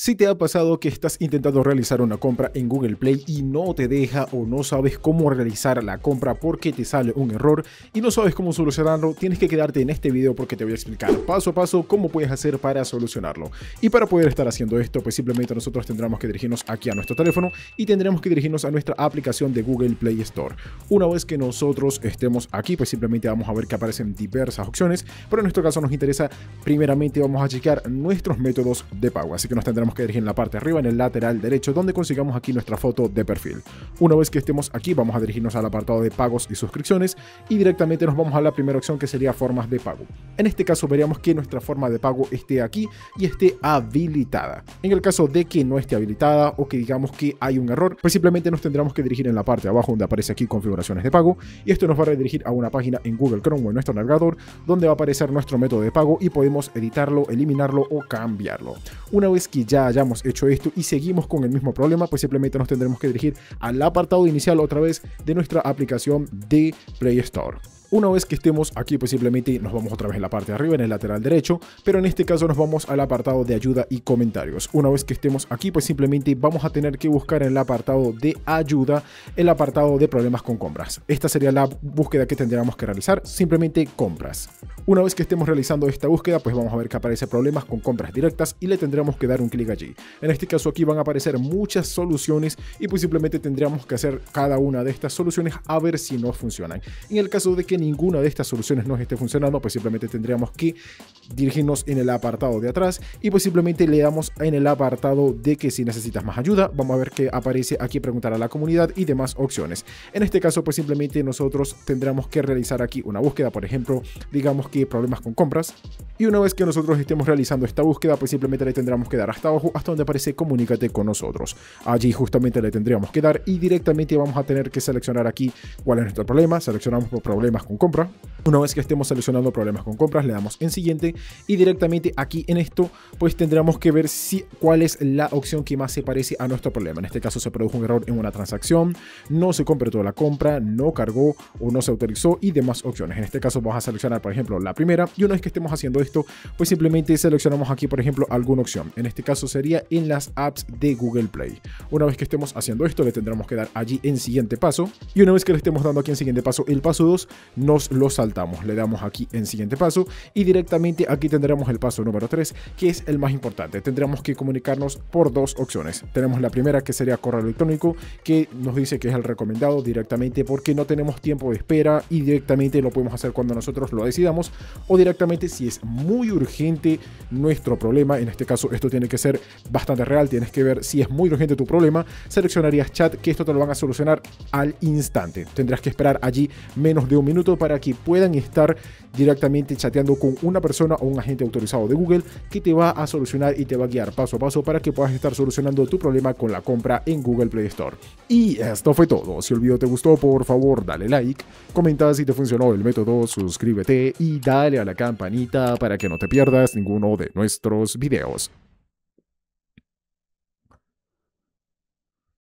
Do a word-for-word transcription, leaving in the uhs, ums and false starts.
Si te ha pasado que estás intentando realizar una compra en Google Play y no te deja o no sabes cómo realizar la compra porque te sale un error y no sabes cómo solucionarlo, tienes que quedarte en este video porque te voy a explicar paso a paso cómo puedes hacer para solucionarlo. Y para poder estar haciendo esto, pues simplemente nosotros tendremos que dirigirnos aquí a nuestro teléfono y tendremos que dirigirnos a nuestra aplicación de Google Play Store. Una vez que nosotros estemos aquí, pues simplemente vamos a ver que aparecen diversas opciones, pero en nuestro caso nos interesa, primeramente vamos a checar nuestros métodos de pago, así que nos tendremos que dirigir en la parte de arriba, en el lateral derecho, donde consigamos aquí nuestra foto de perfil. Una vez que estemos aquí, vamos a dirigirnos al apartado de pagos y suscripciones y directamente nos vamos a la primera opción, que sería formas de pago. En este caso veríamos que nuestra forma de pago esté aquí y esté habilitada. En el caso de que no esté habilitada o que digamos que hay un error, pues simplemente nos tendremos que dirigir en la parte de abajo donde aparece aquí configuraciones de pago, y esto nos va a redirigir a una página en Google Chrome o en nuestro navegador donde va a aparecer nuestro método de pago y podemos editarlo, eliminarlo o cambiarlo. Una vez que ya hayamos hecho esto y seguimos con el mismo problema, pues simplemente nos tendremos que dirigir al apartado inicial otra vez de nuestra aplicación de Play Store. Una vez que estemos aquí, pues simplemente nos vamos otra vez en la parte de arriba, en el lateral derecho, pero en este caso nos vamos al apartado de ayuda y comentarios. Una vez que estemos aquí, pues simplemente vamos a tener que buscar en el apartado de ayuda, el apartado de problemas con compras. Esta sería la búsqueda que tendríamos que realizar, simplemente compras. Una vez que estemos realizando esta búsqueda, pues vamos a ver que aparece problemas con compras directas y le tendremos que dar un clic allí. En este caso aquí van a aparecer muchas soluciones y pues simplemente tendríamos que hacer cada una de estas soluciones a ver si no funcionan. En el caso de que ninguna de estas soluciones no esté funcionando, pues simplemente tendríamos que dirigirnos en el apartado de atrás y pues simplemente le damos en el apartado de que si necesitas más ayuda. Vamos a ver que aparece aquí preguntar a la comunidad y demás opciones. En este caso pues simplemente nosotros tendremos que realizar aquí una búsqueda, por ejemplo, digamos que problemas con compras, y una vez que nosotros estemos realizando esta búsqueda, pues simplemente le tendremos que dar hasta abajo, hasta donde aparece comunícate con nosotros. Allí justamente le tendríamos que dar y directamente vamos a tener que seleccionar aquí cuál es nuestro problema. Seleccionamos por problemas con compra. Una vez que estemos seleccionando problemas con compras, le damos en siguiente y directamente aquí en esto pues tendremos que ver si cuál es la opción que más se parece a nuestro problema. En este caso se produjo un error en una transacción, no se completó la compra, no cargó o no se autorizó y demás opciones. En este caso vamos a seleccionar por ejemplo la primera, y una vez que estemos haciendo esto pues simplemente seleccionamos aquí por ejemplo alguna opción. En este caso sería en las apps de Google Play. Una vez que estemos haciendo esto le tendremos que dar allí en siguiente paso, y una vez que le estemos dando aquí en siguiente paso, el paso dos nos lo saltamos, le damos aquí en siguiente paso y directamente aquí tendremos el paso número tres, que es el más importante. Tendremos que comunicarnos por dos opciones. Tenemos la primera, que sería correo electrónico, que nos dice que es el recomendado directamente porque no tenemos tiempo de espera y directamente lo podemos hacer cuando nosotros lo decidamos, o directamente si es muy urgente nuestro problema. En este caso esto tiene que ser bastante real, tienes que ver si es muy urgente tu problema, seleccionarías chat, que esto te lo van a solucionar al instante. Tendrás que esperar allí menos de un minuto para que puedan estar directamente chateando con una persona o un agente autorizado de Google que te va a solucionar y te va a guiar paso a paso para que puedas estar solucionando tu problema con la compra en Google Play Store. Y esto fue todo. Si el video te gustó, por favor dale like, comenta si te funcionó el método, suscríbete y dale a la campanita para que no te pierdas ninguno de nuestros videos.